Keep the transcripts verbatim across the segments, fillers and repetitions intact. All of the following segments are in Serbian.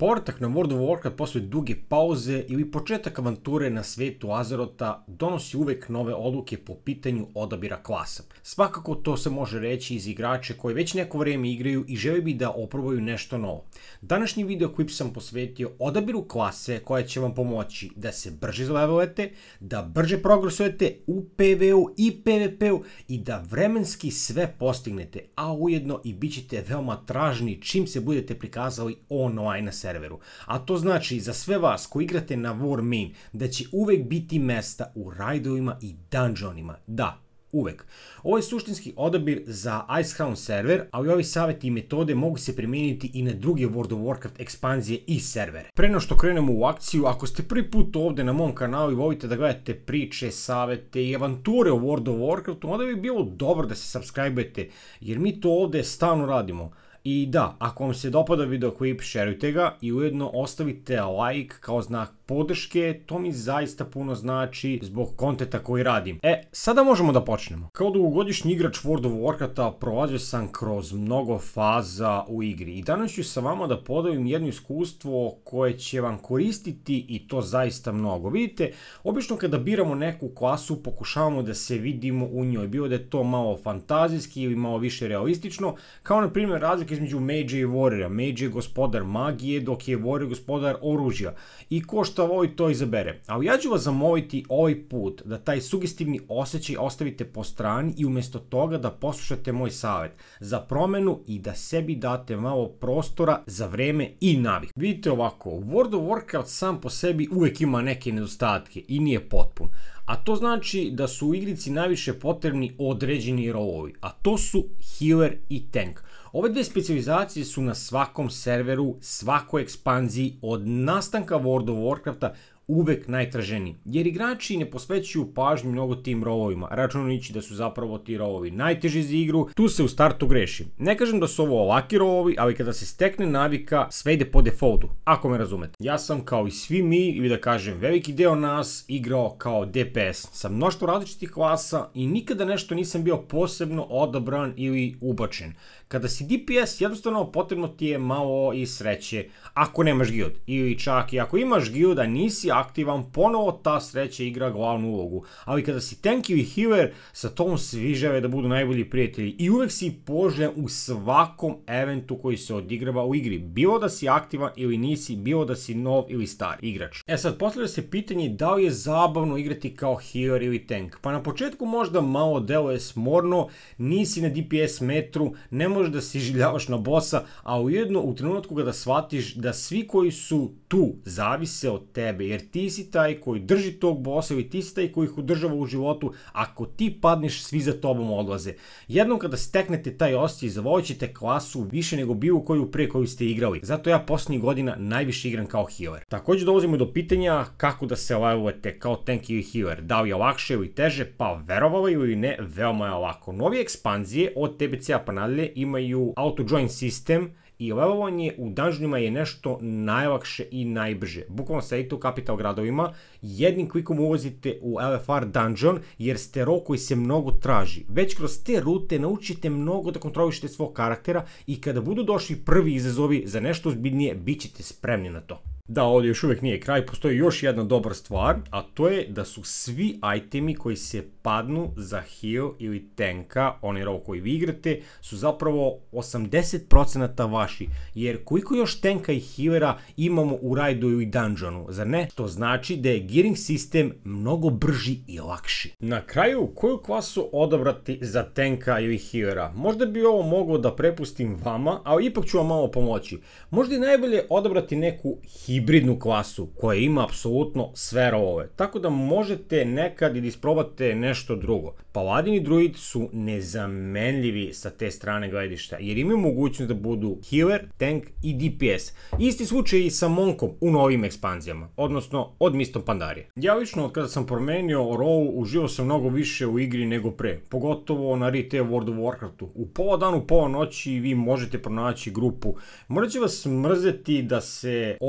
Povratak na World of Warcraft posle duge pauze ili početak avanture na svetu Azerota donosi uvek nove odluke po pitanju odabira klasa. Svakako to se može reći iz igrače koji već neko vreme igraju i žele bi da oprobaju nešto novo. Današnji video klip sam posvetio odabiru klase koja će vam pomoći da se brže zalevelujete, da brže progresujete u PvE-u i PvP-u i da vremenski sve postignete, a ujedno i bit ćete veoma tražni čim se budete prikazali online na serveru. A to znači za sve vas koji igrate na Warmain da će uvek biti mesta u rajdovima i dungeonima. Da, uvek. Ovo je suštinski odabir za Icecrown server, ali ovi savjeti i metode mogu se primijeniti i na druge World of Warcraft ekspanzije i servere. Pre no što krenemo u akciju, ako ste prvi put ovde na mom kanalu i volite da gledate priče, savjete i avanture o World of Warcraftu, onda bi bilo dobro da se subscribe-ujete, jer mi to ovde stalno radimo. I da, ako vam se dopada video klip, šerujte ga i ujedno ostavite like kao znak podrške, to mi zaista puno znači zbog kontenta koji radim. E, sada možemo da počnemo. Kao dugogodišnji igrač World of Warcrafta prolazio sam kroz mnogo faza u igri i danas ću sa vama da podelim jedno iskustvo koje će vam koristiti i to zaista mnogo. Vidite, obično kada biramo neku klasu pokušavamo da se vidimo u njoj, bilo da je to malo fantazijski ili malo više realistično, kao na primjer razlika između Mage i Warriora. Mage je gospodar magije, dok je Warrior gospodar oružja. I ko šta voli to izabere. Ali ja ću vas zamoliti ovaj put da taj sugestivni osjećaj ostavite po strani i umjesto toga da poslušate moj savjet za promenu i da sebi date malo prostora za vreme i navik. Vidite ovako, World of Warcraft sam po sebi uvek ima neke nedostatke i nije potpun. A to znači da su u igrici najviše potrebni određeni rolovi, a to su healer i tank. Ove dve specijalizacije su na svakom serveru, svakoj ekspanziji od nastanka World of Warcrafta uvek najtraženiji, jer igrači ne posvećuju pažnju mnogo tim rolovima, računajući da su zapravo ti rolovi najteži za igru, tu se u startu greši. Ne kažem da su ovo laki rolovi, ali kada se stekne navika, sve ide po defaultu, ako me razumete. Ja sam kao i svi mi, ili da kažem veliki deo nas, igrao kao D P S sa mnoštvo različitih klasa i nikada nešto nisam bio posebno odabran ili ubačen. Kada si D P S, jednostavno potrebno ti je malo i sreće ako nemaš guild, ili čak i ako imaš guild a nisi aktivan, ponovo ta sreća igra glavnu ulogu. Ali kada si tank ili healer, sa tom svi žele da budu najbolji prijatelji i uvek si poželjen u svakom eventu koji se odigrava u igri, bilo da si aktivan ili nisi, bilo da si nov ili star igrač. E sad, postavlja se pitanje da li je zabavno igrati kao healer ili tank. Pa na početku možda malo deluje smorno, nisi na D P S metru, ne možeš da si željavaš na bossa, a ujedno u trenutku kada shvatiš da svi koji su tu zavise od tebe, jer ti si taj koji drži tog bossa ili ti si taj koji ih održava u životu, ako ti padneš svi za tobom odlaze. Jednom kada steknete taj osjećaj, zavolit ćete klasu više nego bilo koju pre koju ste igrali. Zato ja posljednjih godina najviše igram kao healer. Također dolazimo do pitanja kako da se levelujete kao tank ili healer. Da li je lakše ili teže? Pa verovalo ili ne, veoma je lako. Novije ekspanzije od T B C-a pa nadalje imaju auto join sistem i levelovanje u dungeonima je nešto najlakše i najbrže. Bukvalno sedite u kapital gradovima, jednim klikom ulazite u L F R dungeon jer ste rol koji se mnogo traži. Već kroz te rute naučite mnogo da kontrolišete svog karaktera i kada budu došli prvi izazovi za nešto ozbiljnije, bit ćete spremni na to. Da, ovdje još uvijek nije kraj, postoji još jedna dobra stvar, a to je da su svi itemi koji se padnu za heal ili tanka, onaj rol koji vi igrate, su zapravo osamdeset procenata vaši, jer koliko još tanka i healera imamo u rajdu ili dungeonu, zar ne? To znači da je gearing sistem mnogo brži i lakši. Na kraju, koju klasu odabrati za tanka ili healera? Možda bi ovo mogao da prepustim vama, ali ipak ću vam malo pomoći. Možda je najbolje odabrati neku hibridnu klasu koja ima apsolutno sve rolove, tako da možete nekad i da isprobate nešto drugo. Paladin i druid su nezamenljivi sa te strane gledišta, jer imaju mogućnost da budu healer, tank i D P S. Isti slučaj i sa monkom u novim ekspanzijama, odnosno od Mistom Pandarije. Ja lično od kada sam promenio rol uživao sam mnogo više u igri nego pre, pogotovo na retail World of Warcraftu. U pola danu, pola noći vi možete pronaći grupu. Možda će vas mrzeti da se oprobate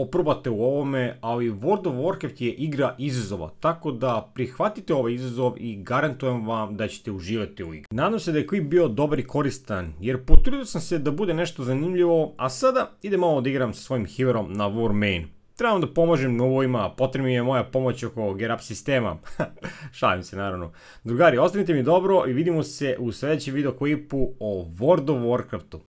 uživate u ovome, ali World of Warcraft je igra izazova, tako da prihvatite ovaj izazov i garantujem vam da ćete uživati u igri. Nadam se da je klip bio dobar i koristan, jer potrudio sam se da bude nešto zanimljivo, a sada idem malo da igram sa svojim healerom na Warmane. Trebam da pomožem novojima, potrebna mi je moja pomoć oko gear up sistema. Šalim se naravno. Drugari, ostanite mi dobro i vidimo se u sljedećem video klipu o World of Warcraftu.